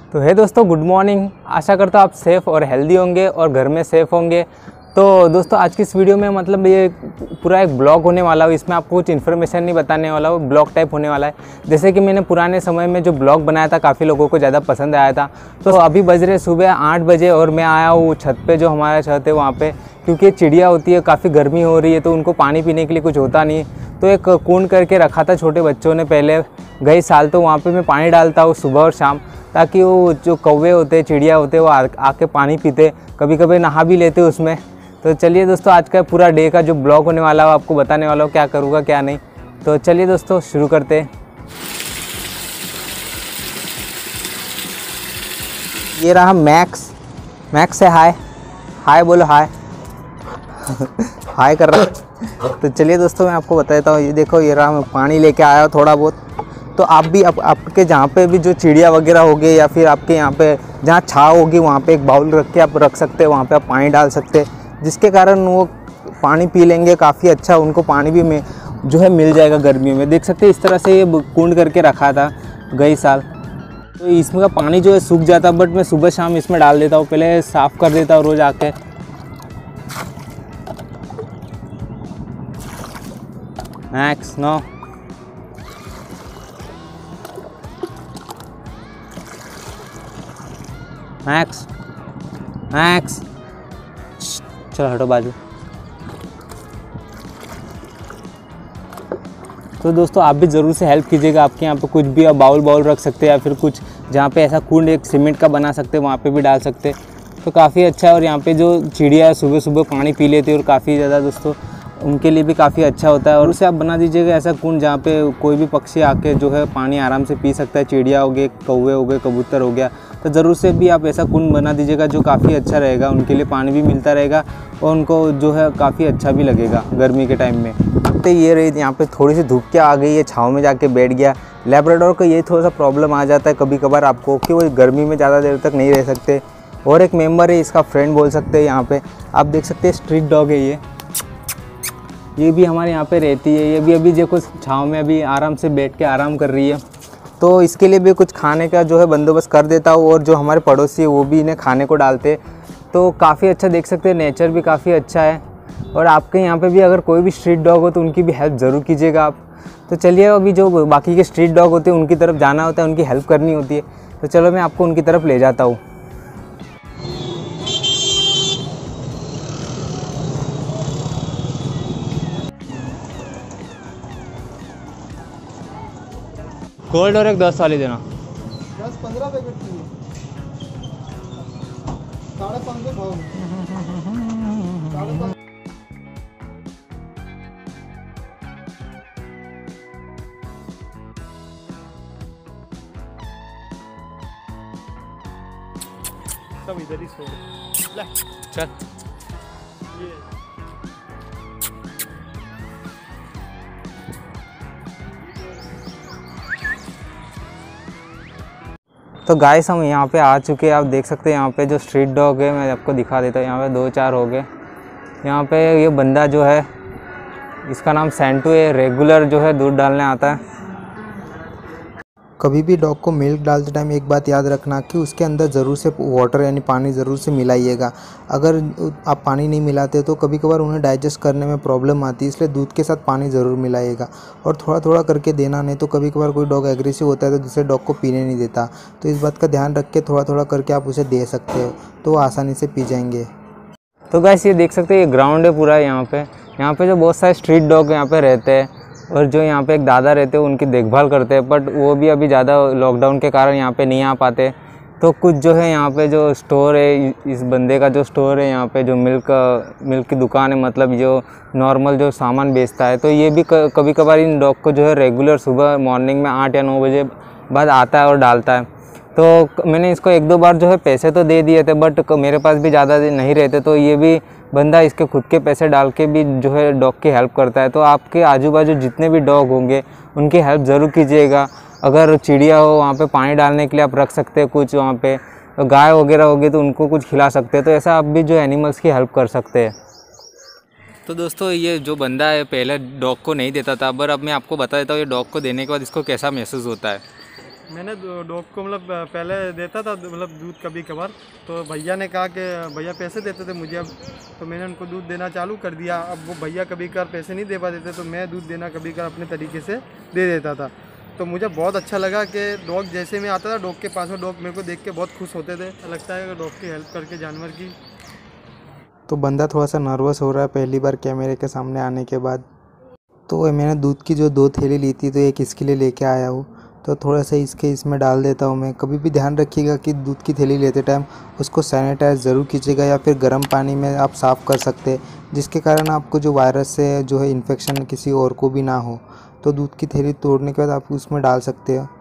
तो है दोस्तों, गुड मॉर्निंग। आशा करता हूँ आप सेफ़ और हेल्दी होंगे और घर में सेफ़ होंगे। तो दोस्तों आज की इस वीडियो में मतलब ये पूरा एक ब्लॉग होने वाला है। इसमें आपको कुछ इन्फॉर्मेशन नहीं बताने वाला हूँ, ब्लॉग टाइप होने वाला है। जैसे कि मैंने पुराने समय में जो ब्लॉग बनाया था काफ़ी लोगों को ज़्यादा पसंद आया था। तो अभी बज रहे सुबह 8 बजे और मैं आया हूँ छत पे, जो हमारा छत है वहाँ पे, क्योंकि चिड़िया होती है, काफ़ी गर्मी हो रही है तो उनको पानी पीने के लिए कुछ होता नहीं। तो एक कुंड करके रखा था छोटे बच्चों ने पहले गए साल, तो वहाँ पे मैं पानी डालता हूँ सुबह और शाम, ताकि वो जो कौवे होते, चिड़िया होते, वो आके पानी पीते, कभी कभी नहा भी लेते उसमें। तो चलिए दोस्तों, आज का पूरा डे का जो ब्लॉग होने वाला है आपको बताने वाला हूँ, क्या करूँगा क्या नहीं। तो चलिए दोस्तों शुरू करते हैं। ये रहा मैक्स। मैक्स से हाय हाय बोलो, हाय हाय कर रहा। तो चलिए दोस्तों मैं आपको बता देता हूँ। ये देखो, ये रहा, मैं पानी लेके आया हूँ थोड़ा बहुत। तो आप भी आपके जहाँ पे भी जो चिड़िया वगैरह होगी या फिर आपके यहाँ पे जहाँ छाँव होगी वहाँ पे एक बाउल रख के आप रख सकते हैं, वहाँ पे आप पानी डाल सकते हैं, जिसके कारण वो पानी पी लेंगे। काफ़ी अच्छा उनको पानी भी में जो है मिल जाएगा गर्मियों में। देख सकते हैं इस तरह से ये कुंड करके रखा था गई साल। तो इसमें का पानी जो है सूख जाता, बट मैं सुबह शाम इसमें डाल देता हूँ, पहले साफ़ कर देता हूँ रोज़ आके। मैक्स नो, मैक्स मैक्स, चलो हटो बाजू। तो दोस्तों आप भी ज़रूर से हेल्प कीजिएगा। आपके यहाँ पे कुछ भी आप बाउल रख सकते हैं, या फिर कुछ जहाँ पे ऐसा कुंड एक सीमेंट का बना सकते हैं वहाँ पे भी डाल सकते हैं। तो काफ़ी अच्छा है। और यहाँ पे जो चिड़िया सुबह सुबह पानी पी लेती है और काफ़ी ज़्यादा दोस्तों उनके लिए भी काफ़ी अच्छा होता है। और उसे आप बना दीजिएगा ऐसा कुंड जहाँ पे कोई भी पक्षी आके जो है पानी आराम से पी सकता है। चिड़िया हो गए, कौवे हो गए, कबूतर हो गया, तो ज़रूर से भी आप ऐसा कुंड बना दीजिएगा जो काफ़ी अच्छा रहेगा। उनके लिए पानी भी मिलता रहेगा और उनको जो है काफ़ी अच्छा भी लगेगा गर्मी के टाइम में। तो ये रही, यहाँ पे थोड़ी सी धूप क्या आ गई है, छाँव में जाके बैठ गया। लैब्राडोर का ये थोड़ा सा प्रॉब्लम आ जाता है कभी कभार आपको, कि वो गर्मी में ज़्यादा देर तक नहीं रह सकते। और एक मेंबर है, इसका फ्रेंड बोल सकते हैं। यहाँ पे आप देख सकते हैं स्ट्रीट डॉग है ये भी हमारे यहाँ पे रहती है। ये भी अभी देखो छाँव में अभी आराम से बैठ के आराम कर रही है। तो इसके लिए भी कुछ खाने का जो है बंदोबस्त कर देता हूँ, और जो हमारे पड़ोसी है वो भी इन्हें खाने को डालते। तो काफ़ी अच्छा देख सकते हैं, नेचर भी काफ़ी अच्छा है। और आपके यहाँ पे भी अगर कोई भी स्ट्रीट डॉग हो तो उनकी भी हेल्प ज़रूर कीजिएगा आप। तो चलिए, अभी जो बाकी के स्ट्रीट डॉग होते हैं उनकी तरफ जाना होता है, उनकी हेल्प करनी होती है। तो चलो मैं आपको उनकी तरफ ले जाता हूँ। गोल्ड और एक 10 वाली देना। 10-15 पैकेट चाहिए, 550 भाव में। सब इधर ही सो ले, चल। ये तो गाइस हम यहाँ पे आ चुके हैं। आप देख सकते हैं यहाँ पे जो स्ट्रीट डॉग है, मैं आपको दिखा देता हूँ। यहाँ पे 2-4 हो गए। यहाँ पे ये बंदा जो है, इसका नाम सैंटू है, रेगुलर जो है दूध डालने आता है। कभी भी डॉग को मिल्क डालते टाइम एक बात याद रखना कि उसके अंदर ज़रूर से वाटर यानी पानी ज़रूर से मिलाइएगा। अगर आप पानी नहीं मिलाते तो कभी कभार उन्हें डाइजेस्ट करने में प्रॉब्लम आती है, इसलिए दूध के साथ पानी ज़रूर मिलाइएगा। और थोड़ा थोड़ा करके देना, नहीं तो कभी कभार कोई डॉग एग्रेसिव होता है तो दूसरे डॉग को पीने नहीं देता। तो इस बात का ध्यान रख के थोड़ा थोड़ा करके आप उसे दे सकते हो, तो वो आसानी से पी जाएंगे। तो गाइस ये देख सकते हैं, ये ग्राउंड है पूरा। यहाँ पे जो बहुत सारे स्ट्रीट डॉग यहाँ पे रहते हैं, और जो यहाँ पे एक दादा रहते हैं उनकी देखभाल करते हैं। बट वो भी अभी ज़्यादा लॉकडाउन के कारण यहाँ पे नहीं आ पाते। तो कुछ जो है यहाँ पे जो स्टोर है, इस बंदे का जो स्टोर है यहाँ पे, जो मिल्क की दुकान है, मतलब जो नॉर्मल जो सामान बेचता है, तो ये भी कभी कभार इन डॉग को जो है रेगुलर सुबह मॉर्निंग में 8 या 9 बजे बाद आता है और डालता है। तो मैंने इसको 1-2 बार जो है पैसे तो दे दिए थे, बट मेरे पास भी ज़्यादा नहीं रहते, तो ये भी बंदा इसके खुद के पैसे डाल के भी जो है डॉग की हेल्प करता है। तो आपके आजू बाजू जितने भी डॉग होंगे उनकी हेल्प ज़रूर कीजिएगा। अगर चिड़िया हो वहाँ पे पानी डालने के लिए आप रख सकते हैं कुछ, वहाँ पे गाय वगैरह होगी तो उनको कुछ खिला सकते हैं। तो ऐसा आप भी जो एनिमल्स की हेल्प कर सकते हैं। तो दोस्तों ये जो बंदा है पहले डॉग को नहीं देता था, पर अब मैं आपको बता देता हूँ ये डॉग को देने के बाद इसको कैसा महसूस होता है। मैंने डॉग को मतलब पहले देता था मतलब दूध कभी कभार, तो भैया ने कहा कि भैया पैसे देते थे मुझे, अब तो मैंने उनको दूध देना चालू कर दिया। अब वो भैया कभी कभार पैसे नहीं दे पाते थे तो मैं दूध देना कभी कभार अपने तरीके से दे देता था। तो मुझे बहुत अच्छा लगा कि डॉग जैसे मैं आता था डॉग के पास में, डॉग मेरे को देख के बहुत खुश होते थे। लगता है कि डॉग की हेल्प करके जानवर की। तो बंदा थोड़ा सा नर्वस हो रहा है पहली बार कैमरे के सामने आने के बाद। तो मैंने दूध की जो 2 थैली ली थी तो एक इसके लिए लेके आया हूँ, तो थोड़ा सा इसमें डाल देता हूँ मैं। कभी भी ध्यान रखिएगा कि दूध की थैली लेते टाइम उसको सैनिटाइज ज़रूर कीजिएगा या फिर गर्म पानी में आप साफ़ कर सकते हैं, जिसके कारण आपको जो वायरस से जो है इन्फेक्शन किसी और को भी ना हो। तो दूध की थैली तोड़ने के बाद आप उसमें डाल सकते हैं।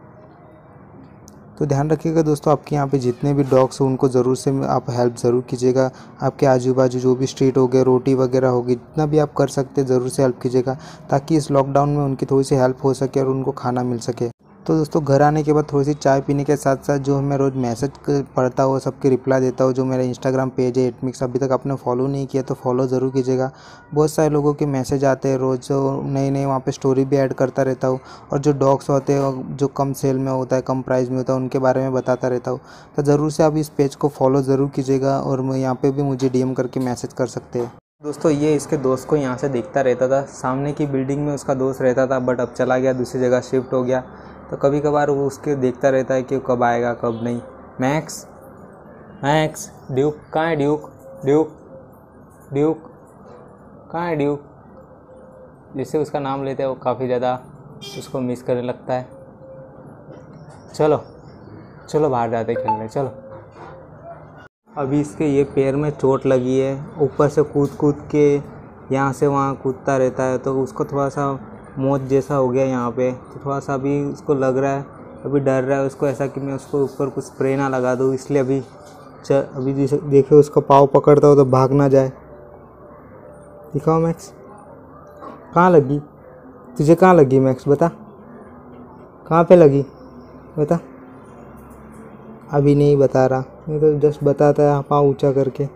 तो ध्यान रखिएगा दोस्तों, आपके यहाँ पे जितने भी डॉग्स हो उनको ज़रूर से आप हेल्प ज़रूर कीजिएगा। आपके आजू बाजू जो भी स्ट्रीट हो गए, रोटी वगैरह होगी, जितना भी आप कर सकते हैं ज़रूर से हेल्प कीजिएगा, ताकि इस लॉकडाउन में उनकी थोड़ी सी हेल्प हो सके और उनको खाना मिल सके। तो दोस्तों घर आने के बाद थोड़ी सी चाय पीने के साथ साथ जो मैं रोज़ मैसेज पढ़ता हूँ सबके रिप्लाई देता हूँ। जो मेरा इंस्टाग्राम पेज है एटमिक्स, अभी तक आपने फॉलो नहीं किया तो फॉलो ज़रूर कीजिएगा। बहुत सारे लोगों के मैसेज आते हैं रोज़, नए नए वहाँ पे स्टोरी भी ऐड करता रहता हूँ। और जो डॉग्स होते हैं जो कम सेल में होता है, कम प्राइस में होता है, उनके बारे में बताता रहता हूँ। तो ज़रूर से आप इस पेज को फॉलो ज़रूर कीजिएगा और मैं यहाँ पर भी मुझे DM करके मैसेज कर सकते हैं। दोस्तों ये इसके दोस्त को यहाँ से देखता रहता था, सामने की बिल्डिंग में उसका दोस्त रहता था, बट अब चला गया, दूसरी जगह शिफ्ट हो गया। तो कभी कभार वो उसके देखता रहता है कि कब आएगा कब नहीं। मैक्स मैक्स ड्यूक कहाँ है? ड्यूक ड्यूक ड्यूक कहाँ है? ड्यूक जिससे उसका नाम लेते हैं वो काफ़ी ज़्यादा उसको मिस करने लगता है। चलो चलो बाहर जाते खेलने, चलो। अभी इसके ये पैर में चोट लगी है, ऊपर से कूद कूद के यहाँ से वहाँ कूदता रहता है, तो उसको थोड़ा सा मौत जैसा हो गया यहाँ पे। तो थोड़ा सा अभी उसको लग रहा है, अभी डर रहा है उसको ऐसा कि मैं उसको ऊपर कुछ स्प्रे ना लगा दूँ, इसलिए अभी देखिए उसका पाँव पकड़ता हो तो भाग ना जाए। दिखाओ मैक्स, कहाँ लगी तुझे? कहाँ लगी मैक्स, बता कहाँ पे लगी, बता। अभी नहीं बता रहा, मैं तो जस्ट बताता है पाँव ऊँचा करके।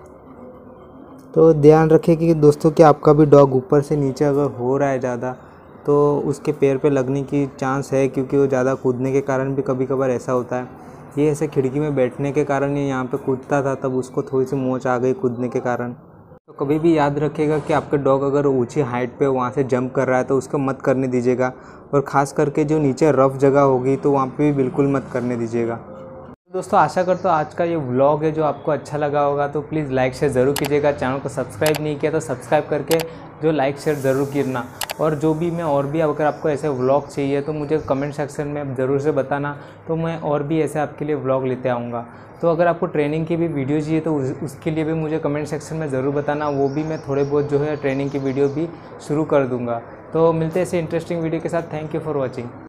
तो ध्यान रखें कि दोस्तों कि आपका भी डॉग ऊपर से नीचे अगर हो रहा है ज़्यादा तो उसके पैर पे लगने की चांस है, क्योंकि वो ज़्यादा कूदने के कारण भी कभी कभार ऐसा होता है। ये ऐसे खिड़की में बैठने के कारण ये यहाँ पे कूदता था, तब उसको थोड़ी सी मोच आ गई कूदने के कारण। तो कभी भी याद रखिएगा कि आपके डॉग अगर ऊंची हाइट पे वहाँ से जंप कर रहा है तो उसको मत करने दीजिएगा, और ख़ास करके जो नीचे रफ़ जगह होगी तो वहाँ पे भी बिल्कुल मत करने दीजिएगा। दोस्तों आशा करता हूँ आज का ये व्लॉग है जो आपको अच्छा लगा होगा, तो प्लीज़ लाइक शेयर ज़रूर कीजिएगा। चैनल को सब्सक्राइब नहीं किया तो सब्सक्राइब करके जो लाइक शेयर ज़रूर करना। और जो भी मैं और भी अगर आपको ऐसे व्लॉग चाहिए तो मुझे कमेंट सेक्शन में ज़रूर से बताना, तो मैं और भी ऐसे आपके लिए व्लॉग लेते आऊँगा। तो अगर आपको ट्रेनिंग की भी वीडियो चाहिए तो उसके लिए भी मुझे कमेंट सेक्शन में ज़रूर बताना, वो भी मैं थोड़े बहुत जो है ट्रेनिंग की वीडियो भी शुरू कर दूँगा। तो मिलते हैं ऐसे इंटरेस्टिंग वीडियो के साथ। Thank you for watching.